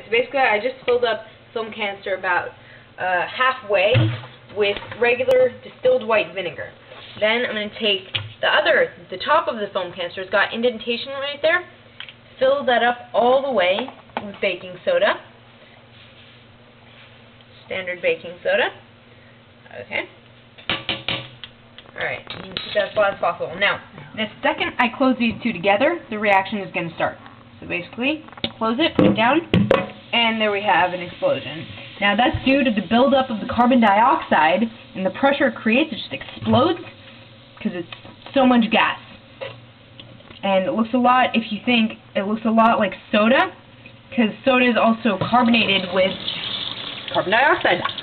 so basically I just filled up foam canister about halfway with regular distilled white vinegar. Then I'm going to take the top of the foam canister, it's got indentation right there, fill that up all the way with baking soda. Standard baking soda. Okay. Alright, you can keep that as flat as possible. Now, the second I close these two together, the reaction is going to start. So basically, close it, put it down, and there we have an explosion. Now that's due to the buildup of the carbon dioxide, and the pressure it creates, it just explodes, because it's so much gas. And it looks a lot, if you think, it looks a lot like soda, because soda is also carbonated with carbon dioxide.